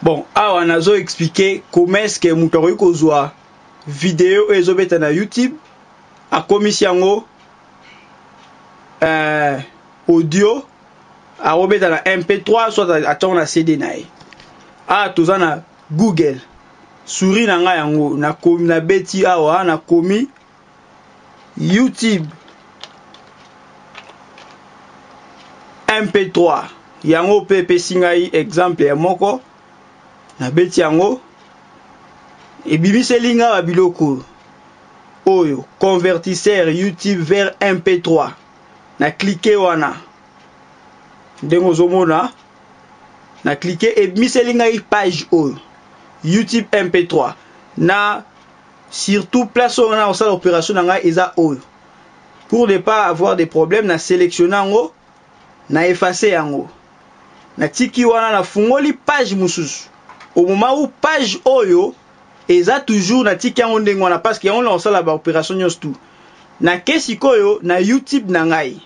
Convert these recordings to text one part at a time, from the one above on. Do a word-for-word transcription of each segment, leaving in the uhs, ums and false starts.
Bon, awa nazo expliquer comment est-ce que muto ko zwa vidéo ezobeta na YouTube a komisi yango euh audio a robeta na M P trois soit a na C D na ye. Ah toza na Google souris na nga yango na komi na beti awa na komi YouTube M P trois yango pe pe singai exemple ya moko na beti yango e bimiselinga ba biloko oyo convertisseur YouTube vers M P trois na cliquer wana ndengo zomona na cliquer e bimiselinga i page oyo YouTube M P trois na surtout place on a ça l'opération nanga eza oyo pour ne pas avoir des problèmes na sélectionner yango na effacer yango na tiki wana na fungoli page mususu au moment où page oyo eza toujours na tiki yango ndenge wana parce que on lance la ba opération nyos tout na kesi koyo na YouTube na ngai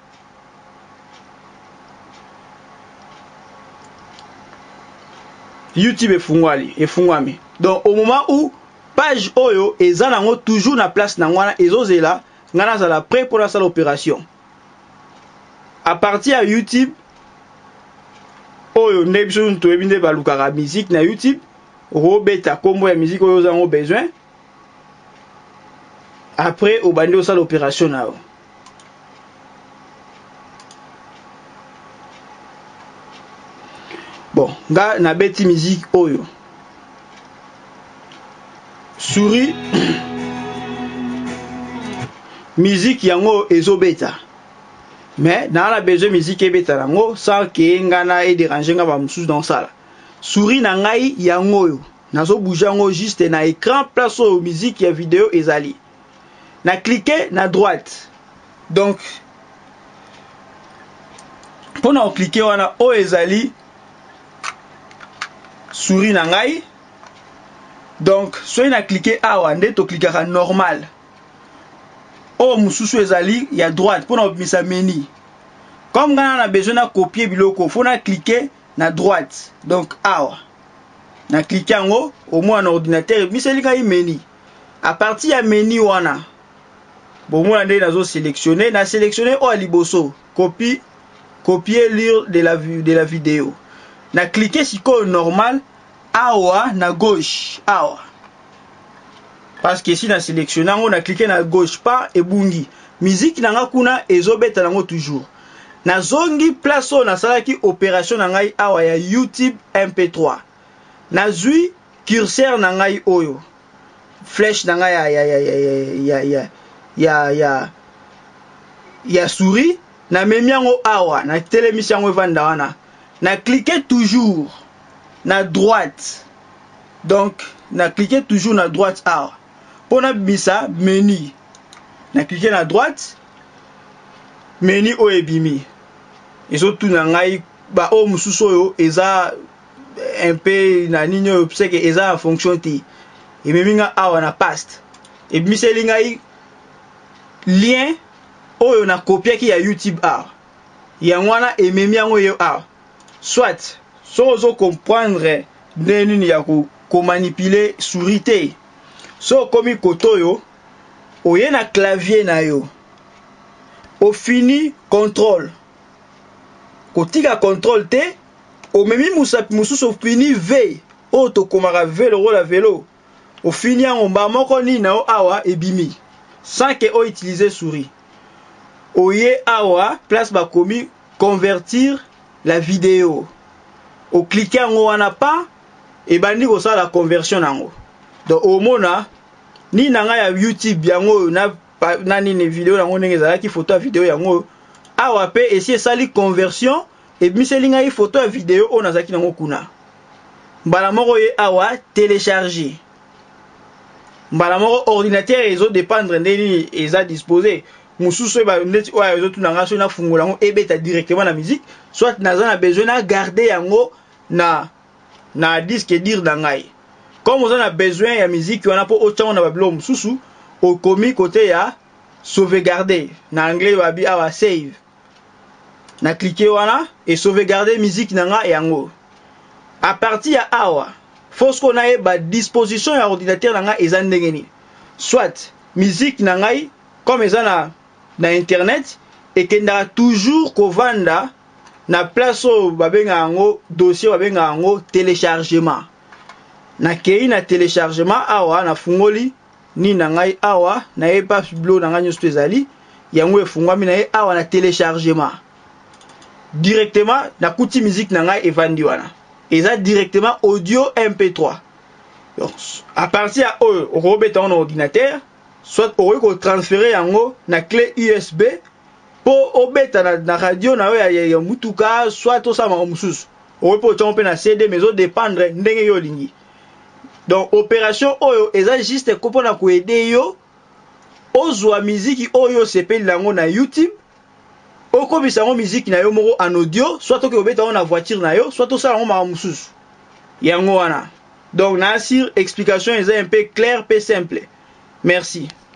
YouTube efungwali efungwami donc au moment où page oyo eza nango toujours na place na ngwana ezozela ngana za la prêt pour la salle opération à partir à YouTube oyo nebso to ebinde balukaka musique na YouTube robeta combo ya musique oyo zango besoin après au bandi au salle opération nao bon nga na beti musique oyo souris musique yango ezobeta mais dans la besoin musique ebeta nango sans que ngana e déranger nga ba mususu dans ça souris na ngai yango yo nazo bouger yango juste na écran place au musique ya vidéo ezali na cliquer na droite donc pour na cliquer wana o ezali souris na ngai donc soit na cliquer awa nde to cliquer normal o mususu ezali ya droite pour na obimisa menu comme ngana na besoin na copier biloko faut na cliquer na droite donc awa na cliquer yango au moins na ordinateur biselika i menu à partir ya menu wana bon moi ndé nazo sélectionner na sélectionner o liboso copie copier lire de la vue de la vidéo na cliquer siko normal awa na gauche awa parce que si na sélectionner on a cliqué na gauche pas et bungi musique nanga kuna ezobeta nango toujours na zongi place on a salaki opération nangai awa ya YouTube M P trois na zui curseur nangai oyo flèche nanga ya ya ya ya ya ya ya ya ya souris na memiango awa na télémission yango vanda wana na cliquer toujours na droite donc na cliquer toujours na droite awa pour na bisa menu na cliquer na droite menu o ebimi ezo tuna ngai ba o mususu oyo eza un peu na ninyo parce que eza en fonction ti et meminga awa na past et miseli ngai lien oyo na copier ki ya YouTube a ya ngwana e memi yango yo a soit so ozo comprendre neni ya ko ko manipuler souris te so komi kotoyo oye na clavier na yo au fini contrôle kotika contrôle te au memi musa mususu fini V o to komara vélo la vélo au fini en ba moko ni na o awa ebimi sans que o utiliser souris oye awa place ba komi convertir la vidéo au cliquer en wana pas et bandi ko ça la conversion nango donc au mona ni nanga ya YouTube yango na nani ne vidéo nango ndenge za ki photo vidéo yango awa pe essayer sali conversion et miselinga i photo vidéo on azaki nango kuna mbala moko ye awa télécharger mbala moko ordinateur ezo dépendre ndeni eza disposé mususu ba ndeti oya ezo tunanga so na fungola ngo ebeta directement na musique soit naza na besoin na garder yango na na disque dire dangai comme on a besoin ya musique wana po otchango na babilo mususu au komi côté ya sauvegarder na anglais babi awa save na cliquer wana et sauvegarder musique nanga yango à partir ya awa faut qu'on ait ba disposition ya ordinateur na nga eza ndenge nini, soit musique na ngai comme eza na na internet et kendaka toujours kovanda na place oyo babenga yango dossier babenga yango téléchargement. Na kei na téléchargement awa na fungoli ni na ngai awa na ye pa blo na ngai nyonso ezali yango efungwami na ye awa na téléchargement directement na kuti musique na ngai evandi wana eza directement audio M P trois. Donc à partir ya oyo okobeta na ordinateur soit okoki ko transférer yango na clé U S B po obeta na, na radio na yo ya, ya, ya mutuka soit to sama mususu okoki po tongo pe na C D mais o dépendre ndenge yo lingi. Donc opération oyo eza juste ko na ko aider yo ozwa musique oyo sepeli lango na YouTube okobisa ngo musique na yo moko en audio soit to ke obeta na voiture na yo soit to sala ngo ma mususu yango wana. Donc na sur explication est un peu clair, peu simple. Merci.